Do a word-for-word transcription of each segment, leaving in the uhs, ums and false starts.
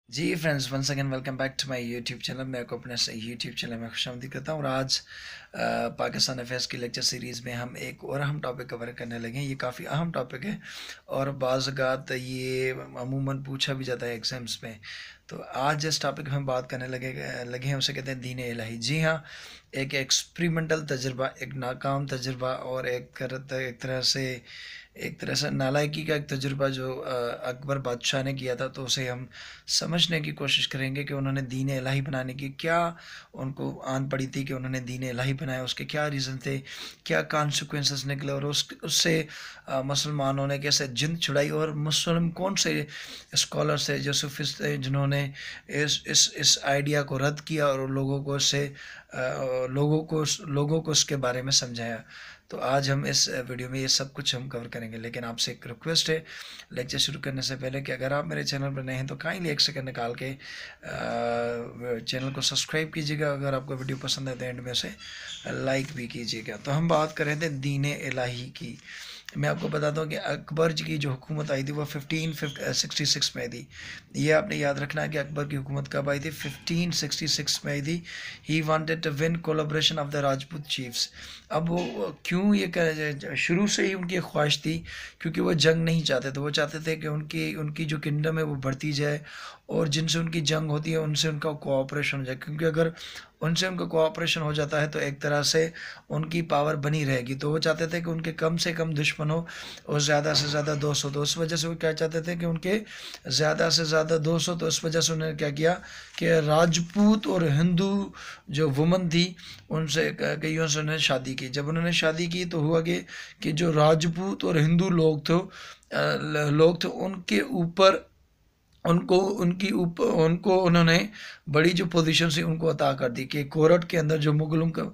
Ji friends, once again welcome back to my YouTube channel. मैं आपको अपने YouTube channel में खुशामदीद करता हूँ। और आज अ, पाकिस्तान अफेयर्स की लेक्चर सीरीज़ में हम एक और अहम टॉपिक कवर करने लगे हैं। ये काफ़ी अहम टॉपिक है और बाज़ औक़ात ये अमूमन पूछा भी जाता है एग्ज़ाम्स में। तो आज जिस टॉपिक हम बात करने लगे लगे हैं उसे कहते हैं दीन इलाही। जी हाँ, एक एक्सपेरिमेंटल तजुर्बा, एक नाकाम तजुर्बा और एक एक तरह से एक तरह से नालायकी का एक तजुर्बा जो अकबर बादशाह ने किया था। तो उसे हम समझने की कोशिश करेंगे कि उन्होंने दीन इलाही बनाने की क्या उनको आन पड़ी थी कि उन्होंने दीन इलाही बनाया, उसके क्या रीज़न थे, क्या कॉन्सिक्वेंसेस निकले और उस उससे मुसलमानों ने कैसे जिंद छुड़ाई। और मुस्लिम कौन से स्कॉलर्स थे जो सूफिस्ट थे जिन्होंने इस इस इस आइडिया को रद्द किया और लोगों को उससे लोगों को लोगों को उसके बारे में समझाया। तो आज हम इस वीडियो में ये सब कुछ हम कवर करेंगे। लेकिन आपसे एक रिक्वेस्ट है लेक्चर शुरू करने से पहले कि अगर आप मेरे चैनल पर नए हैं तो काइंडली एक सेकंड निकाल के चैनल को सब्सक्राइब कीजिएगा। अगर आपको वीडियो पसंद है तो एंड में से लाइक भी कीजिएगा। तो हम बात कर रहे थे दीन इलाही की। मैं आपको बताता हूँ कि अकबर जी की जो हुकूमत आई थी वो फिफ्टीन सिक्सटी सिक्स में आई थी। ये आपने याद रखना है कि अकबर की हुकूमत कब आई थी, फिफ्टीन सिक्सटी सिक्स में आई थी। He wanted to win collaboration of the Rajput chiefs. अब वो क्यों ये कर, शुरू से ही उनकी ख्वाहिश थी, क्योंकि वो जंग नहीं चाहते थे। वो चाहते थे कि उनकी उनकी जो किंगडम है वो बढ़ती जाए और जिनसे उनकी जंग होती है उनसे उनका कोऑपरेशन हो जाए, क्योंकि अगर उनसे उनका कोऑपरेशन हो जाता है तो एक तरह से उनकी पावर बनी रहेगी। तो वो चाहते थे कि उनके कम से कम दुश्मन हो और ज़्यादा से ज़्यादा दो सौ। तो उस वजह से वो क्या चाहते थे कि उनके ज़्यादा से ज़्यादा दो सौ। तो उस वजह से उन्होंने क्या किया कि राजपूत और हिंदू जो वुमन थी उनसे कईयों से उन्होंने शादी की। जब उन्होंने शादी की तो हुआ कि कि जो राजपूत और हिंदू लोग थे लोग थे उनके ऊपर उनको उनकी ऊपर उनको उन्होंने बड़ी जो पोजीशन से उनको अता कर दी कि कोरट के अंदर जो मुगलों का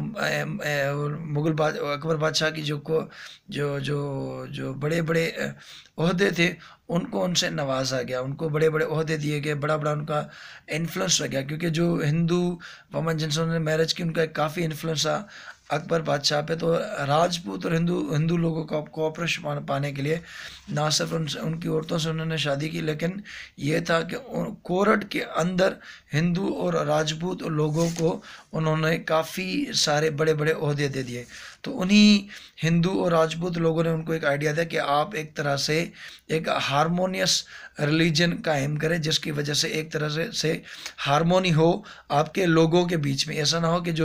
मुगल बाद अकबर बादशाह की जो को जो जो जो बड़े बड़े ओहदे थे उनको उनसे नवाजा गया, उनको बड़े बड़े ओहदे दिए गए, बड़ा बड़ा उनका इन्फ्लुएंस रह गया। क्योंकि जो हिंदू वमन जिनसे उन्होंने मैरिज की उनका काफ़ी इन्फ्लुएंस था अकबर बादशाह पे। तो राजपूत और हिंदू हिंदू लोगों का कोऑपरेशन पाने के लिए ना सिर्फ उन उनकी औरतों से उन्होंने शादी की, लेकिन ये था कि कोरट के अंदर हिंदू और राजपूत लोगों को उन्होंने काफ़ी सारे बड़े बड़े ओहदे दे दिए। तो उन्हीं हिंदू और राजपूत लोगों ने उनको एक आइडिया दिया कि आप एक तरह से एक हारमोनियस रिलीजन कायम करें जिसकी वजह से एक तरह से से हारमोनी हो आपके लोगों के बीच में। ऐसा ना हो कि जो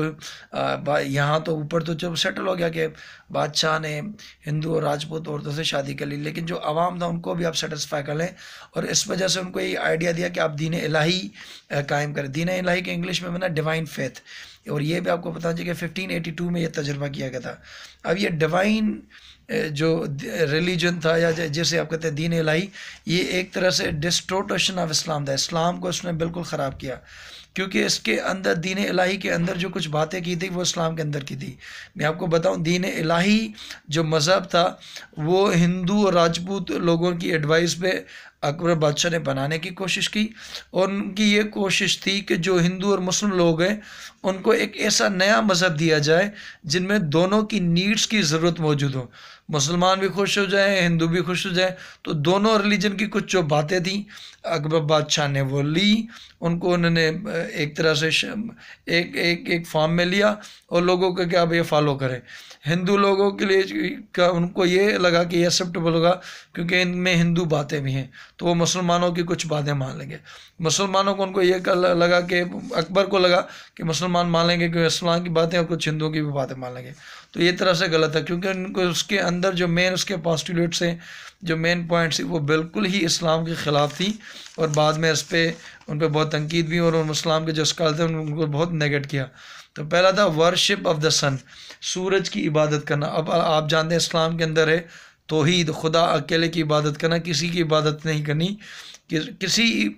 यहाँ तो ऊपर तो जब सेटल हो गया कि बादशाह ने हिंदू और राजपूत औरतों से शादी कर ली, लेकिन जो आवाम था उनको भी आप सेटिस्फाई कर लें। और इस वजह से उनको ये आइडिया दिया कि आप दीन इलाही कायम करें। दीन इलाही के इंग्लिश में बना डिवाइन फेथ। और ये भी आपको पता चलिए कि फिफ्टीन एटी टू में ये तजुर्बा किया गया था। अब ये डिवाइन जो रिलीजन था या जैसे आप कहते हैं दीन इलाही, ये एक तरह से डिस्टोर्टेशन ऑफ इस्लाम था। इस्लाम को उसने बिल्कुल ख़राब किया, क्योंकि इसके अंदर दीन इलाही के अंदर जो कुछ बातें की थी वो इस्लाम के अंदर की थी। मैं आपको बताऊं, दीन इलाही जो मज़हब था वो हिंदू और राजपूत लोगों की एडवाइस पे अकबर बादशाह ने बनाने की कोशिश की। और उनकी ये कोशिश थी कि जो हिंदू और मुस्लिम लोग हैं उनको एक ऐसा नया मज़हब दिया जाए जिनमें दोनों की नीड्स की ज़रूरत मौजूद हो, मुसलमान भी खुश हो जाए, हिंदू भी खुश हो जाए। तो दोनों रिलीजन की कुछ जो बातें थी अकबर बादशाह ने वो ली, उनको उन्होंने एक तरह से एक एक एक फॉर्म में लिया और लोगों को क्या अब ये फॉलो करें। हिंदू लोगों के लिए का उनको ये लगा कि ये एक्सेप्टेबल होगा क्योंकि इनमें हिंदू बातें भी हैं, तो वो मुसलमानों की कुछ बातें मान लेंगे। मुसलमानों को उनको ये लगा कि अकबर को लगा कि मुसलमान मान लेंगे कि इस्लाम की बातें और कुछ हिंदुओं की भी बातें मान लेंगे। तो ये तरह से गलत है, क्योंकि उनको उसके अंदर जो मेन उसके पॉस्टुलेट्स हैं, जो मेन पॉइंट्स वो बिल्कुल ही इस्लाम के ख़िलाफ़ थी। और बाद में इस पर उन पर बहुत तनकीद भी और इस्लाम के जो स्कॉलर थे उनको बहुत नेगेट किया। तो पहला था वर्शिप ऑफ द सन, सूरज की इबादत करना। अब आप जानते हैं इस्लाम के अंदर है तौहीद, खुदा अकेले की इबादत करना, किसी की इबादत नहीं करनी। कि, किसी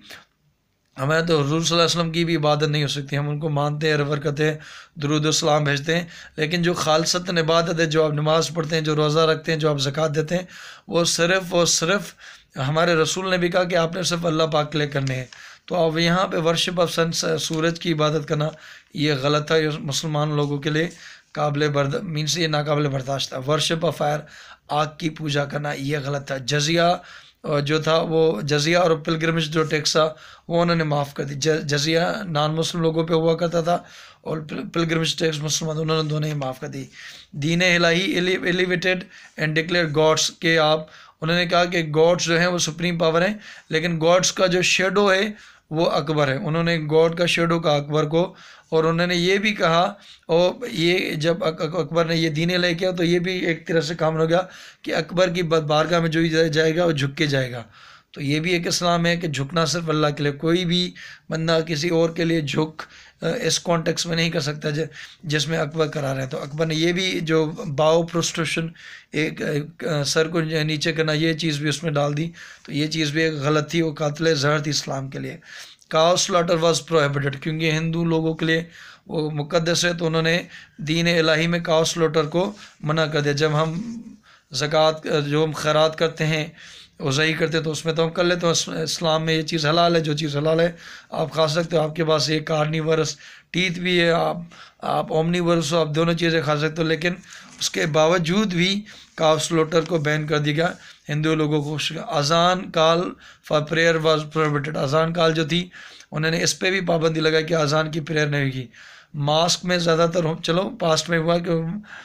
हमें तो हुज़ूर सल्लल्लाहु अलैहि वसल्लम की भी इबादत नहीं हो सकती। हम उनको मानते हैं, रवर करते हैं, दुरूद व सलाम भेजते हैं, लेकिन जो खालसतन इबादत है, जो आप नमाज़ पढ़ते हैं, जो रोज़ा रखते हैं, जो आप ज़कात देते हैं, वो सिर्फ़ और सिर्फ हमारे रसूल ने भी कहा कि आपने सिर्फ अल्लाह पाक के लिए करने हैं। तो अब यहाँ पे वर्शिप ऑफ सन, सूरज की इबादत करना ये गलत है। मुसलमान लोगों के लिए काबिल बर्द मीन्स ये नाकाबिल बर्दाश्त था। वर्शिप ऑफ फायर, आग की पूजा करना ये गलत था। जजिया جو تھا وہ جزیہ اور پلگرمج جو ٹیکس تھا وہ انہوں نے معاف کر دی. جزیہ نان مسلم لوگوں پہ ہوا کرتا تھا اور پلگرمج ٹیکس مسلمان انہوں نے دونوں ہی معاف کر دی. دین الہی ایلیویٹڈ اینڈ ڈکلیئر گاڈس کے آپ انہوں نے کہا کہ گاڈس جو ہیں وہ سپریم پاور ہیں لیکن گاڈس کا جو شیڈو ہے وہ اکبر ہے. انہوں نے گاڈ کا شیڈو کہا اکبر کو اور انہوں نے یہ بھی کہا اور یہ جب اکبر نے یہ دین لے کیا تو یہ بھی ایک طرح سے کامن ہو گیا کہ اکبر کی بارگاہ میں جو جائے گا وہ جھک کے جائے گا. تو یہ بھی ایک اسلام ہے کہ جھکنا صرف اللہ کے لیے, کوئی بھی بندہ کسی اور کے لیے جھک اس کانٹیکس میں نہیں کر سکتا جس میں اکبر کرا رہے ہیں. تو اکبر نے یہ بھی جو باؤ پروسٹیوشن ایک سر کو نیچے کرنا یہ چیز بھی اس میں ڈال دی, تو یہ چیز بھی ایک غلط تھی, وہ قاتل زہر تھی اسلام کے لیے. کاؤ سلاٹر واز پروہیبٹڈ کیونکہ ہندو لوگوں کے لیے وہ مقدس ہے تو انہوں نے دین الہی میں کاؤ سلاٹر کو منع کر دیا. جب ہم زکوٰۃ جو ہم خیرات کرتے ہیں وضعی کرتے ہیں تو اس میں تو ہم کر لیتے ہیں, اسلام میں یہ چیز حلال ہے, جو چیز حلال ہے آپ کھا سکتے ہو. آپ کے پاس ایک کارنیورس ٹیتھ بھی ہے, آپ آپ اومنیورس ہو, آپ دونوں چیزیں کھا سکتے ہو, لیکن اس کے باوجود بھی کاؤ سلوٹر کو بین کر دیا گیا ہندو لوگوں کو. اذان call for prayer was prohibited, اذان کال جو تھی انہوں نے اس پہ بھی پابندی لگائی کہ اذان کی پریئر نہیں ہوگی. ماسک میں زیادہ تر چلو پاسٹ میں ہوا کہ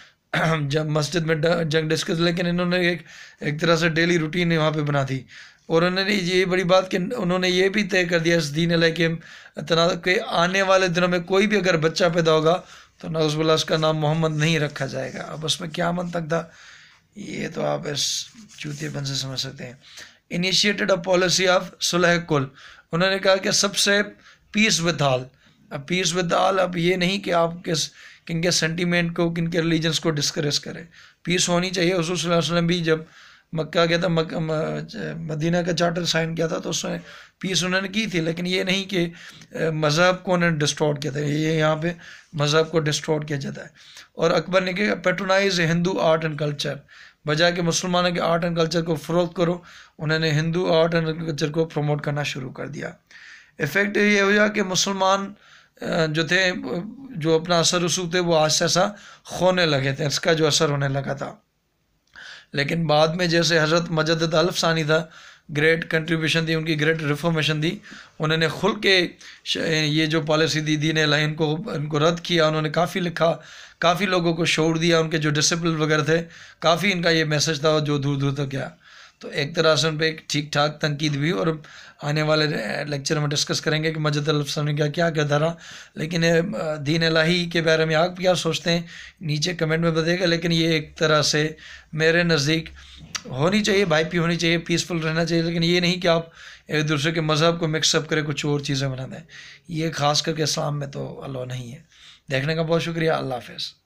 جب مسجد میں جنگ ڈسکس, لیکن انہوں نے ایک ایک طرح سے ڈیلی روٹین وہاں پہ بنا دی. اور انہوں نے یہ بڑی بات کہ انہوں نے یہ بھی طے کر دیا اس دین علیہ کے تنازع کہ آنے والے دنوں میں کوئی بھی اگر بچہ پیدا ہوگا تو نعوذ باللہ اس کا نام محمد نہیں رکھا جائے گا. اب اس میں کیا منطق تھا یہ تو آپ اس چوتھے پن سے سمجھ سکتے ہیں. انیشیٹڈ اے پالیسی آف صلح کل, انہوں نے کہا کہ سب سے پیس ود آل. اب پیس ود آل اب یہ نہیں کہ آپ کس کن کے سینٹیمنٹ کو کن کے ریلیجنس کو ڈسکریس کریں, پیس ہونی چاہیے. حضور صلی اللہ علیہ وسلم بھی جب مکہ گیا تھا مدینہ کا چارٹر سائن کیا تھا تو اس میں پیس انہوں نے کی تھی, لیکن یہ نہیں کہ مذہب کو انہوں نے ڈسٹورٹ کیا تھا. یہ یہاں پہ مذہب کو ڈسٹورٹ کیا جاتا ہے. اور اکبر نے کہا patronize Hindu art and culture, بجائے کہ مسلمانوں کے آرٹ اینڈ کلچر کو فروخت کرو انہوں نے ہندو آرٹ اینڈ کلچر کو پروموٹ کرنا شروع کر دیا. افیکٹ یہ ہوا کہ مسلمان جو تھے جو اپنا اثر رسوخ تھے وہ آہستہ آہستہ کھونے لگے تھے, اس کا جو اثر ہونے لگا تھا. لیکن بعد میں جیسے حضرت مجدد الف ثانی تھا, گریٹ کنٹریبیوشن تھی ان کی, گریٹ ریفارمیشن تھی, انہوں نے کھل کے یہ جو پالیسی دی دین الہی ان کو ان کو رد کیا. انہوں نے کافی لکھا, کافی لوگوں کو شعور دیا, ان کے جو ڈسپل وغیرہ تھے کافی ان کا یہ میسج تھا جو دور دور تک گیا. تو ایک طرح سے ان پہ ایک ٹھیک ٹھاک تنقید بھی, اور آنے والے لیکچر میں ڈسکس کریں گے کہ مجدد الف ثانی کا کیا کیا رہا. لیکن دین الہی کے بارے میں آپ کیا سوچتے ہیں نیچے کمنٹ میں بتائیے گا. لیکن یہ ایک طرح سے میرے نزدیک ہونی چاہیے, بھائی پی ہونی چاہیے, پیسفل رہنا چاہیے, لیکن یہ نہیں کہ آپ ایک دوسرے کے مذہب کو مکس اپ کریں, کچھ اور چیزیں بنا دیں. یہ خاص کر کے اسلام میں تو اللہ نہیں ہے. دیکھنے کا بہت شکریہ, اللہ حافظ.